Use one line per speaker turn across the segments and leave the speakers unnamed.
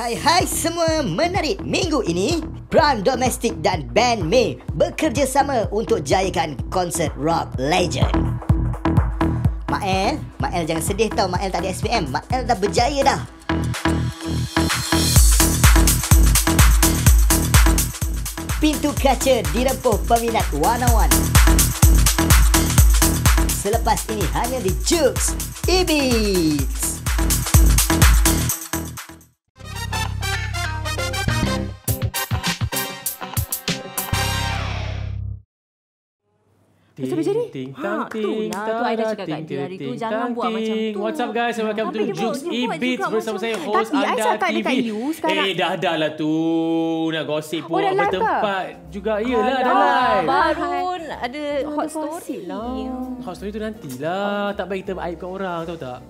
Hai semua, menarik minggu ini Brand Domestik dan Band May bekerjasama untuk jayakan konsert rock legend. Mak El jangan sedih tau, Mak El tak ada SPM. Mak El dah berjaya dah. Pintu kaca dirempuh peminat one-on-one. Selepas ini hanya di Jux E-Beats.
Macam jadi?
Tu I dah cakap kat dia hari tu, jangan buat macam tu.
What's up guys, welcome to Jux E-Beats bersama saya host
Tapi
anda
I cakap
TV.
dekat you sekarang.
Dah lah tu. Nak gosip pun
dah live
bertempat juga. Yelah dah live.
Baru ada hot story lah.
Hot story tu nantilah. Tak baik kita aibkan orang, tahu tak?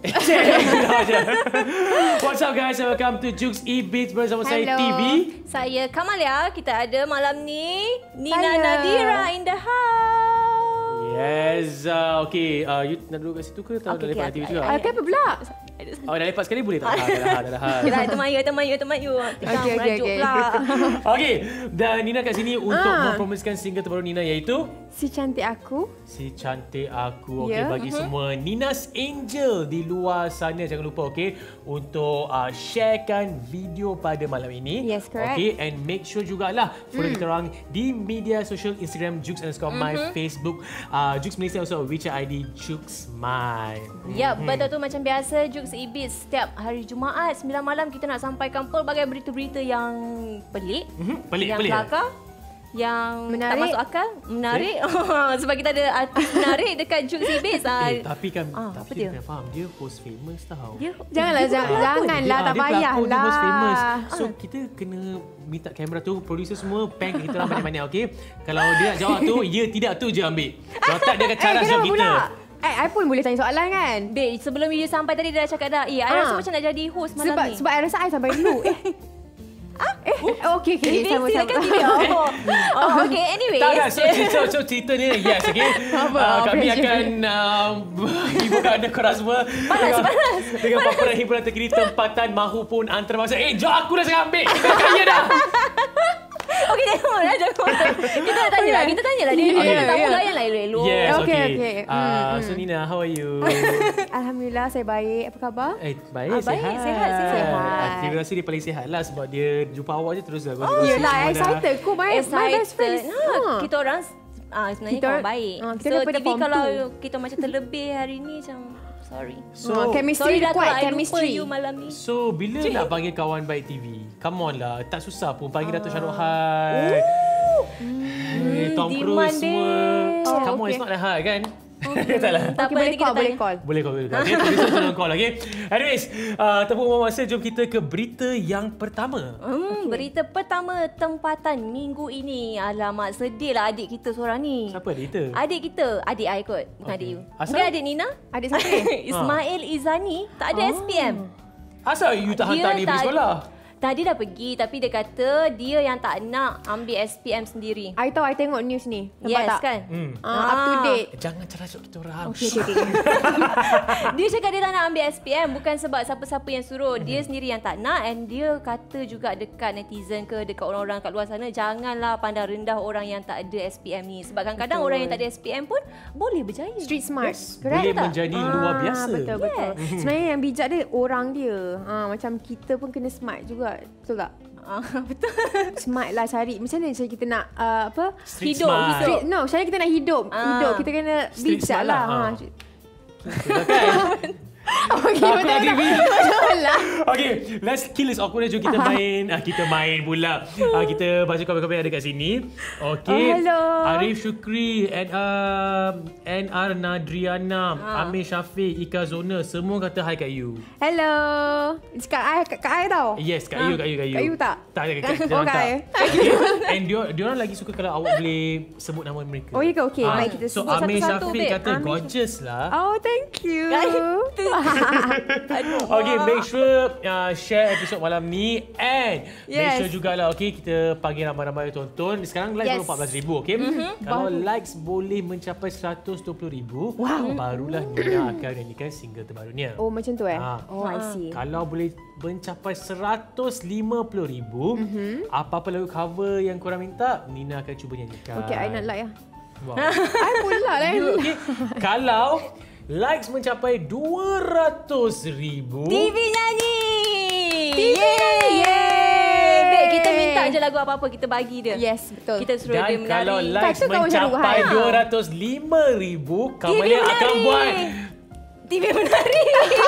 What's up guys, welcome to Jux E-Beats bersama saya TV.
Saya Kamalia. Kita ada malam ni Nina Nadira in the house.
Yes, okay. You nak duduk kat situ ke? Tahu dah lepas TV juga?
Kenapa pula?
Oh, dah lepas sekali boleh tak? Dah.
Temayu.
Okay.
pula.
Okay, dan Nina kat sini untuk mempromosikan single terbaru Nina iaitu
Si Cantik Aku.
Si Cantik Aku. Okay,
Yeah.
bagi semua Nina's Angel di luar sana, jangan lupa untuk sharekan video pada malam ini.
Yes, correct.
Okay, and make sure jugalah follow kita orang di media social Instagram Jux_my, Facebook Jux Malaysia, also WeChat ID JuxMy.
Ya, betul tu, macam biasa Jux E-Beats setiap hari Jumaat 9 malam kita nak sampaikan pelbagai berita-berita yang pelik, yang kelakar, yang
menarik,
tak masuk akal, menarik. Sebab kita ada artis menarik dekat Jux E-Beats.
Tapi kan
apa dia?
kena faham, dia host famous tau.
Janganlah, tak payahlah.
Dia host famous. So kita kena minta kamera tu, producer semua pan kita orang banyak-banyak, okey? Kalau dia nak jawab tu, ya tidak tu je ambil. Kalau tak, dia akan caras jawab kita.
I pun boleh tanya soalan kan?
Babe, sebelum you sampai tadi dia dah cakap dah, I rasa macam nak jadi host malam ni.
Sebab I rasa I sampai dulu. Okay. Sama-sama.
Okay, anyway.
Tak, so cerita ni, yes, okay. Kami akan hiburkan anda korang semua.
Panas.
Dengan paparan hiburan terkini, tempatan mahupun antarabangsa. Jom aku dah sangat ambil. Kita kaya dah.
Okay, jangan. Kita tanyalah dia. Dia tamu layan lah elok-elok.
Yes, okay.
Okay.
So Nina, how are you?
Alhamdulillah, saya baik. Apa khabar?
Baik, sihat. Terima kasih dia paling sihat lah sebab dia jumpa awak je terus lah.
Yelah, excited. My best friend.
Kita orang sebenarnya kawan baik. So TV kalau kita macam terlebih hari ni macam sorry.
So chemistry kuat, chemistry.
So bila nak panggil kawan baik TV? Come on lah, tak susah pun panggil Dato' Shah Tom Cruise semua. Come on, it's not that hard kan?
Tak apa,
boleh call.
Boleh call. Okay, producer tolong call, okay? Anyways, tanpa buang masa, jom kita ke berita yang pertama.
Berita pertama tempatan minggu ini. Alamak, sedih lah adik kita seorang ni.
Siapa adik kita?
Adik kita, adik I kot, bukan adik you.
Asal?
Mungkin adik Nina?
Adik siapa?
Ismail Izani tak ada SPM.
Asal you tak hantar dia pergi sekolah?
Tadi dah pergi, tapi dia kata dia yang tak nak ambil SPM sendiri.
I tahu, I tengok news ni. Nampak
Yes
tak?
kan?
Up to date.
Jangan cerasuk kita orang.
Okay.
Dia cakap dia tak nak ambil SPM bukan sebab siapa-siapa yang suruh. Dia sendiri yang tak nak, and dia kata juga dekat netizen ke dekat orang-orang kat luar sana, janganlah pandang rendah orang yang tak ada SPM ni. Sebab kadang-kadang orang yang tak ada SPM pun boleh berjaya.
Street smart.
Yes, boleh menjadi luar biasa.
Betul. Sebenarnya yang bijak dia orang dia. Macam kita pun kena smart juga. Betul tak?
Betul.
Smart lah cari. Macam mana cara kita nak
Hidup.
No, cara kita nak hidup. Kita kena
Street
bijak
smart
lah.
Okay, aku nak TV.
lah.
Okay, let's kill this awkwardness. Jom kita main. Kita main pula. Kita baca komen-komen yang ada kat sini. Okay.
Hello.
Arif Syukri, NR Nadriana, Amir Syafiq, Ika Zona, semua kata hi kat you.
Hello. Kat I tau.
Yes, kat you.
Kat you tak?
Tak, kat
Okay.
And diorang lagi suka kalau awak boleh sebut nama mereka.
Oh, ya ke? Okay. Baik, kita
So
sebut
Amir
satu-satu,
Syafiq
babe.
kata gorgeous lah.
Oh, thank you.
Okay, make sure share episod malam ni and make
Yes.
sure jugalah kita panggil ramai-ramai tonton. Sekarang live
Yes.
baru 14,000, okay? Kalau likes boleh mencapai 120,000, barulah Nina akan nyanyikan single terbarunya.
Oh, macam tu Oh, I see.
Kalau boleh mencapai 150,000, apa-apa lagu cover yang korang minta, Nina akan cuba nyanyikan.
Okay, I nak like lah.
Wow.
I pula lah.
Okay. Kalau likes mencapai 200,000,
TV nyanyi.
Yeay.
Babe, kita minta je lagu apa-apa kita bagi dia.
Yes, betul.
Kita suruh dia
dan
menari.
kalau likes
Kata kau macam
mencapai
Ruhan.
205,000, Kamalia
menari.
akan buat
TV menari.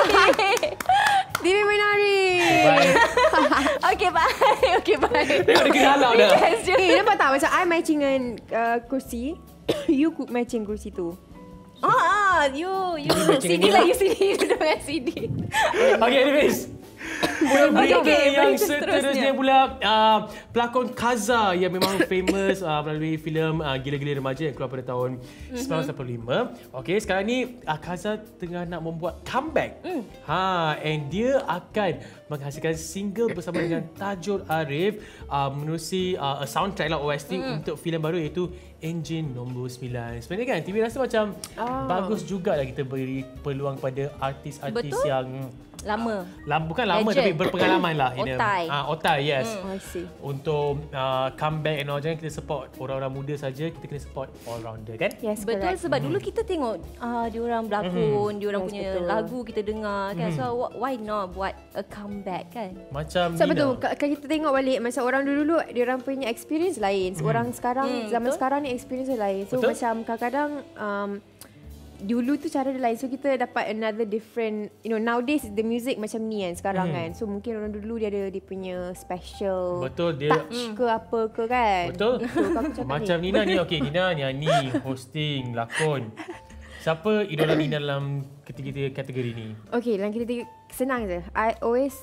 TV menari.
Bye.
Okay, bye. Okay, bye.
Tengok dia kena halau dah.
Yes, je.
Nampak tak macam I matching dengan kursi. You could matching kursi tu.
You
matching
CD
dengan
lah,
ni
you CD dengan CD.
Okay, anyways. Berita
okay,
yang
berita
seterusnya
seterusnya.
pula, pelakon Kaza yang memang famous melalui filem Gila-Gila Remaja yang keluar pada tahun 1985. Okay, sekarang ni Kaza tengah nak membuat comeback. And dia akan menghasilkan single bersama dengan Tajul Arif menerusi soundtrack lah OST untuk filem baru iaitu Enjin Nombor 9. Sebenarnya kan TV rasa macam bagus jugalah kita beri peluang pada artis-artis
Betul.
yang
Lama.
bukan lama
Legend.
tapi berpengalaman lah.
Otai.
Otai, yes.
I see.
Untuk comeback and all, jangan kita support orang-orang muda saja, kita kena support all rounder kan?
Yes,
Betul,
correct.
sebab dulu kita tengok diorang berlakon, diorang
Yes,
punya
betul.
lagu kita dengar kan. So why not buat a comeback kan?
Macam
So
Nina.
betul, kalau kita tengok balik macam orang dulu diorang punya experience lain. Orang sekarang zaman
betul.
sekarang ni experience dia lain. So
Betul.
macam kadang-kadang dulu tu cara dia lain. So kita dapat another different, nowadays the music macam ni kan sekarang kan. So mungkin orang dulu dia ada dia punya special
Betul, dia
touch ke apa ke kan.
betul.
So, aku cakap
Macam Nina ni, okey, Nina nyanyi, hosting, lakon. Siapa idola Nina dalam ketiga kategori ni?
Okay, dalam kita senang je. I always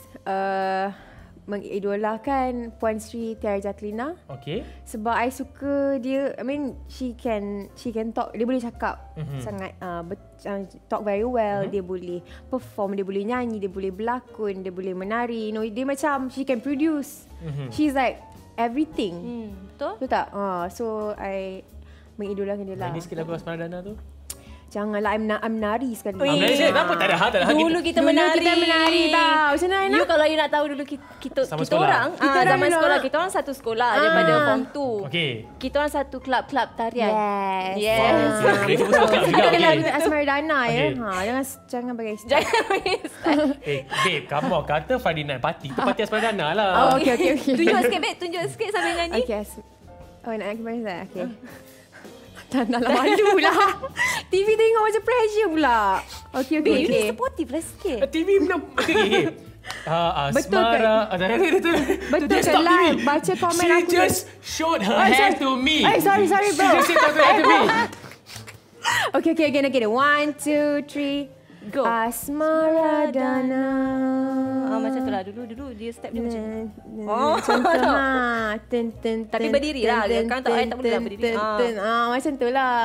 mengidolakan Puan Sri Tiara Jatlina.
Okey.
Sebab I suka dia, I mean she can talk, dia boleh cakap sangat talk very well, dia boleh perform, dia boleh nyanyi, dia boleh berlakon, dia boleh menari, dia macam she can produce. She's like everything.
Betul?
Betul tak? So I mengidolakan dia lah.
Nyanyi sikit lagu Asmara Dana tu.
Janganlah I'm menari sekali.
Malaysia kenapa tak ada hal, tak ada hal.
Dulu kita
Dulu
menari.
kita menari tau. Macam mana?
You kalau you nak tahu dulu kita
Sama
kita
sekolah.
orang
Kita orang
zaman
dulu.
sekolah kita orang satu sekolah daripada form 2.
Okey.
Kita orang satu kelab tarian.
Yes.
Yes.
Dia pun suka juga.
Ada lagu
Okey.
Asmara Dana ya.
Okey.
Jangan bagi start.
Jangan bagi start.
Babe, come on, kata Friday night party. Itu party Asmara Dana lah.
Oh, okay.
Tunjuk sikit, babe. Tunjuk sikit sambil nyanyi.
Okay. Oh, nak gimana saya? Okay. Tak naklah malu lah. TV tengok macam pressure pula. Okay.
Babe, you ni supportive lah sikit.
TV menang. Okey.
Betul
Asmara.
Betul
Just
ke
stop
live?
TV.
Baca komen
She
aku.
just showed her hand to me.
Sorry
She
bro.
just said something to me.
Okay, again. 1, 2, 3.
Go.
Asmara Dana.
Macam tu lah. Dulu dia step dia macam tu.
Macam tu
Tapi berdiri lah. Kan tak boleh lah berdiri.
Macam tu lah.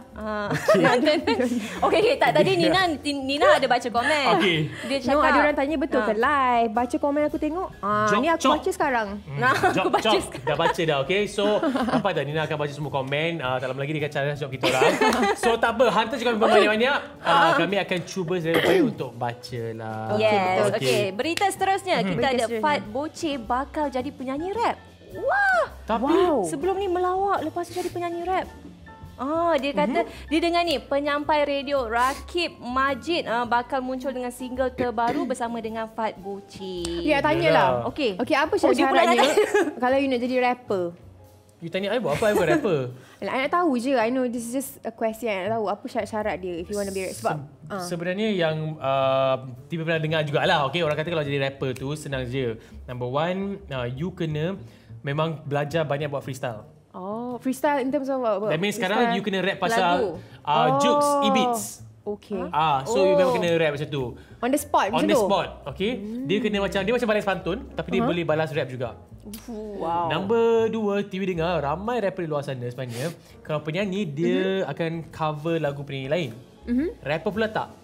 Okay. Tak, tadi Nina ada baca komen.
Okay.
Dia
No,
cakap.
ada orang tanya betul ke live? Baca komen aku tengok. Ni aku
Jok.
baca sekarang.
Aku baca
Jom, dah baca dah, okay? So, nampak tak Nina akan baca semua komen. Tak lama lagi dia akan challenge jawab kita orang. So, tak apa. Hantar juga banyak-banyak. Kami akan cuba sedaya upaya untuk baca lah.
Yes.
betul.
Okay. Berita seterusnya. Kita
Berita
ada
seterusnya.
Fat Boceh bakal jadi penyanyi rap. Wah.
Tapi,
Sebelum ni melawak, lepas tu jadi penyanyi rap. Dia kata dia dengan ni penyampai radio Rakib Majid bakal muncul dengan single terbaru bersama dengan Fat Boceh.
Ya, tanyalah.
Okey.
Okay, apa
dia pula nak
syaratnya kalau you nak jadi rapper?
you tanya I buat apa? I buat rapper.
I nak tahu je. I know this is just a question. I nak tahu apa syarat-syarat dia if you want to be sebab
Sebenarnya yang tiba pernah dengar jugalah. Okay, orang kata kalau jadi rapper tu senang je. Number one, you kena memang belajar banyak buat freestyle.
freestyle in terms of what?
That means sekarang you kena rap pasal
Lagu.
jokes, e-beats.
Okay.
So you memang kena rap macam tu.
On the spot
On
macam
the
tu?
spot, okay? Dia macam balas pantun, tapi dia boleh balas rap juga.
Wow.
Number 2, TV dengar ramai rapper di luar sana sebenarnya. Kalau penyanyi dia akan cover lagu penyanyi lain. Rapper pula tak.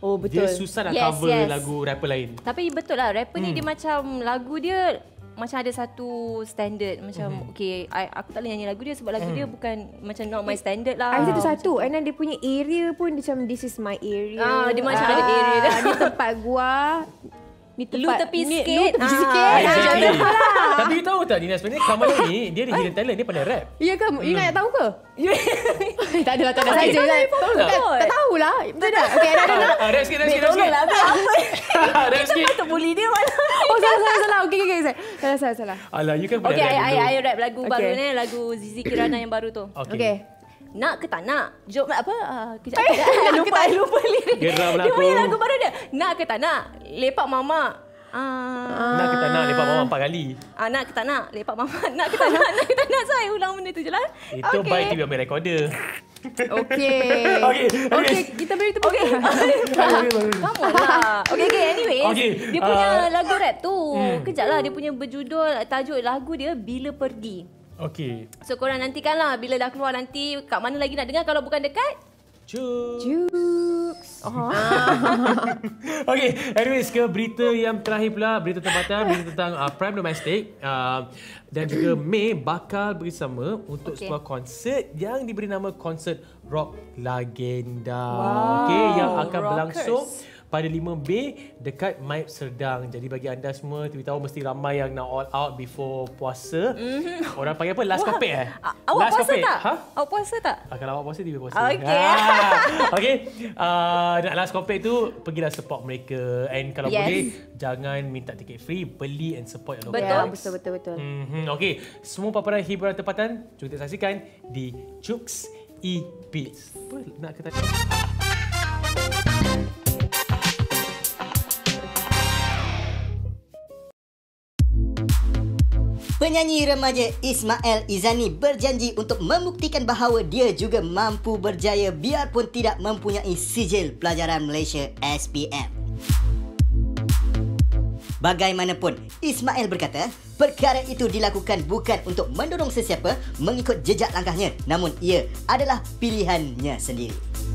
Oh, betul.
Dia susah nak
Yes,
cover
yes.
lagu rapper lain.
Tapi betul lah, rapper ni dia macam lagu dia macam ada satu standard. Macam okay, aku tak boleh nyanyi lagu dia sebab lagu dia bukan macam not my standard lah.
I satu. And then dia punya area pun macam this is my area.
Dia macam ada area dia.
Ni tempat gua. Ni
Lu
tempat
tepi
ni,
sikit.
Lu tepi sikit.
Exactly. Tapi you tahu tak Nina, sebenarnya Kamal ni dia ada hidden talent, dia pandai rap.
Ya ke? You nak tahu ke? Tak adalah, tak ada
Okay.
saja.
Tahu tak?
Tak tahulah. Betul tak? Okay, ada.
Rap sikit, rap sikit, rap sikit. Rap sikit.
Kita bully dia mana?
Oh, salah. Okay. Salah.
Alah, you kan pandai
Okay,
rap dulu.
I rap lagu
Okay.
baru ni, lagu Zizi Kirana yang baru tu.
Okay.
Nak ke tak nak? Jom apa? Kejap. Lupa lirik.
Geram lah
Dia punya
aku.
lagu baru dia. Nak ke tak nak? Lepak mama.
Nak ke tak nak lepak mama 4 kali.
Nak ke tak nak? Lepak mama. Nak ke tak nak? Nak ke tak nak? Saya ulang benda tu je lah.
Itu by TV ambil recorder.
Okay, kita beri tepuk. Okay.
Come on lah. Okay, anyways.
Okay,
Dia punya lagu rap tu. Kejap lah. Dia punya berjudul, tajuk lagu dia Bila Pergi.
Okay.
So korang nantikan lah. Bila dah keluar nanti, kat mana lagi nak dengar kalau bukan dekat?
Jukes.
Okay, anyways ke berita yang terakhir pula, berita tempatan, berita tentang Prime Domestic dan juga May bakal bersama untuk sebuah konsert yang diberi nama konsert Rock Lagenda. Okay, yang akan berlangsung pada 5 Mei dekat Maib Serdang. Jadi bagi anda semua, tahu mesti ramai yang nak all out before puasa. Orang panggil apa? Last Kopek
Awak
Last
puasa
Kopek.
tak?
Ha?
Awak puasa tak?
Kalau awak puasa, dia puasa.
Okay.
Okay. Nak Last Kopek tu, pergilah support mereka. And kalau boleh, jangan minta tiket free. Beli and support your local.
Betul.
Betul.
Okay. Semua paparan hiburan tempatan, cuba kita saksikan di Jukes E-Beats. Apa nak kata?
Penyanyi remaja Ismail Izani berjanji untuk membuktikan bahawa dia juga mampu berjaya biarpun tidak mempunyai sijil pelajaran Malaysia SPM. Bagaimanapun, Ismail berkata, perkara itu dilakukan bukan untuk mendorong sesiapa mengikut jejak langkahnya, namun ia adalah pilihannya sendiri.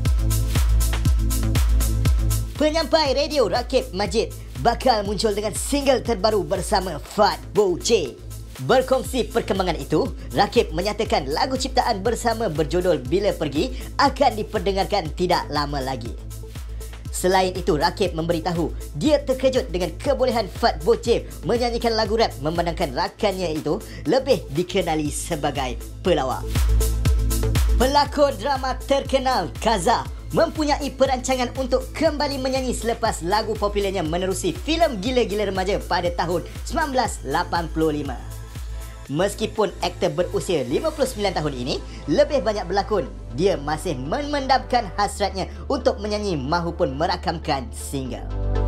Penyampai radio Rakib Majid bakal muncul dengan single terbaru bersama Fat Boce. Berkongsi perkembangan itu, Rakib menyatakan lagu ciptaan bersama berjudul Bila Pergi akan diperdengarkan tidak lama lagi. Selain itu, Rakib memberitahu dia terkejut dengan kebolehan Fat Boce menyanyikan lagu rap memandangkan rakannya itu lebih dikenali sebagai pelawak. Pelakon drama terkenal Kaza mempunyai perancangan untuk kembali menyanyi selepas lagu popularnya menerusi filem Gila-Gila Remaja pada tahun 1985. Meskipun aktor berusia 59 tahun ini lebih banyak berlakon, dia masih memendamkan hasratnya untuk menyanyi mahupun merakamkan single.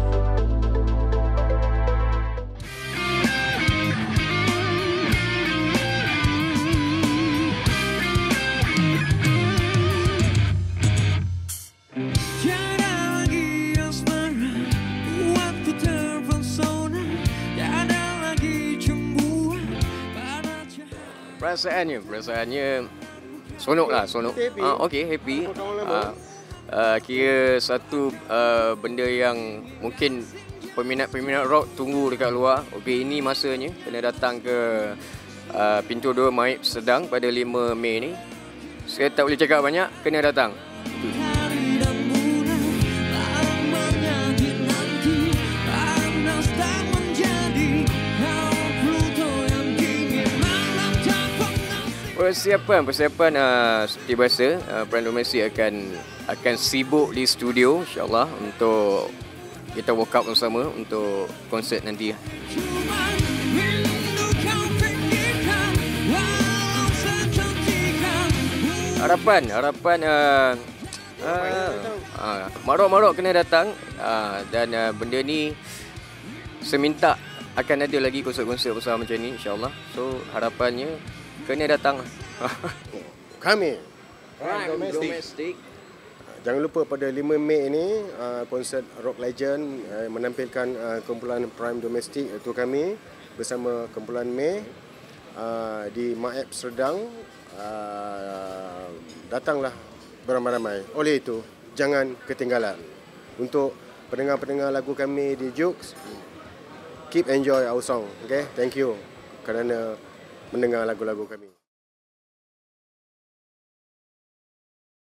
Perasaannya seronok lah, seronok. Okey, happy. Kira satu benda yang mungkin peminat-peminat rock tunggu dekat luar. Okey, ini masanya kena datang ke pintu 2 Maib Serdang pada 5 Mei ni. Saya tak boleh cakap banyak, kena datang. Persiapan seperti biasa, Prime Domestic akan sibuk di studio insya-Allah untuk kita work out bersama untuk konsert nanti. Harapan Marok kena datang dan benda ni saya minta akan ada lagi konsert-konsert bersama macam ni insya-Allah. So harapannya kena datang.
Kami Prime Domestic. Jangan lupa pada 5 Mei ini konsert Rock Legend menampilkan kumpulan Prime Domestic iaitu kami bersama kumpulan May di Maib Serdang. Datanglah beramai-ramai. Oleh itu, jangan ketinggalan. untuk pendengar-pendengar lagu kami di Jux, keep enjoy our song. Okay, thank you kerana mendengar lagu-lagu kami.